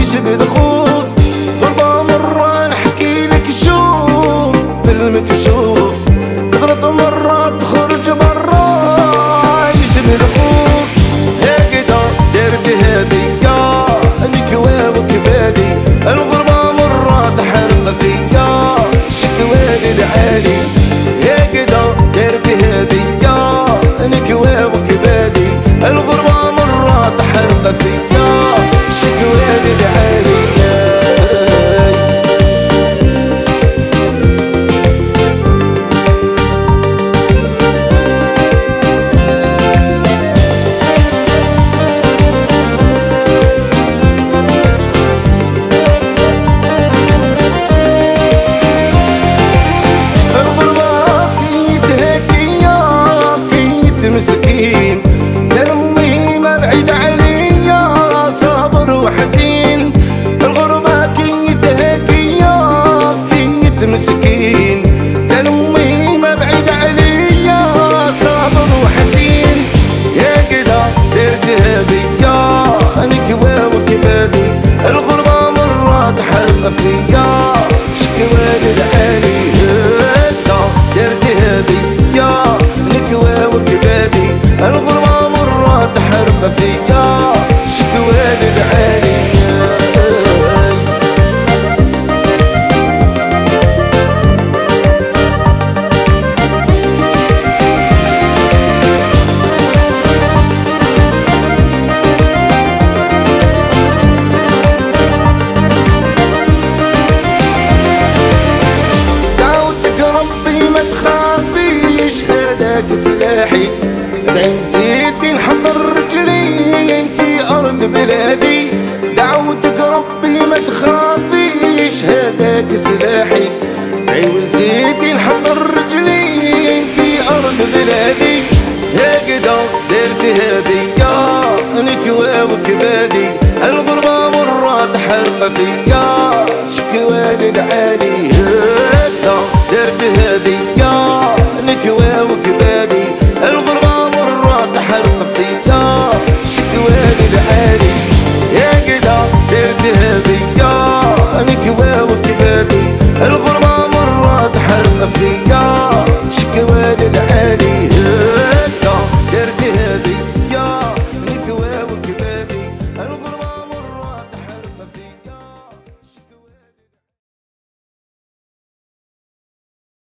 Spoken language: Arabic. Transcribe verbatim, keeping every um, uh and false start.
يشبه الخوف. غربة مرة نحكي لك شوف بالمكشوف، تغلط مرة تخرج برا يشبه الخوف. هكذا دردها بيا الكوا وكبادي، الغربة مرة تحرق فيا شكوى للعالي. هكذا دردها بيا الكوا وكبادي، الغربة مرة تحرق فيا شكوى للعالي. مسكين درمي ما بعيد عليا صابر وحزين، الغربة كيت هكيا كيت مسكين، درمي ما بعيد عليا صابر وحزين. يا كدا دردها بيا نكوى وكبادي، الغربة مرة تحرق فيا شكوى للعالي. هكدا دردها بيا نكوى وكبادي، الغربة مرة تحرق فيا شكوى للعالي. دعوتك ربي ما تخافيش هداك سلاحي، ادعي وزيدي نحضر رجلين في ارض بلادي. دعوتك ربي ما تخافيش هداك سلاحي، ادعي وزيدي نحضر رجلين في ارض بلادي. هكذا دردها بيا نكوى وكبادي، الغربة مرة تحرق فيا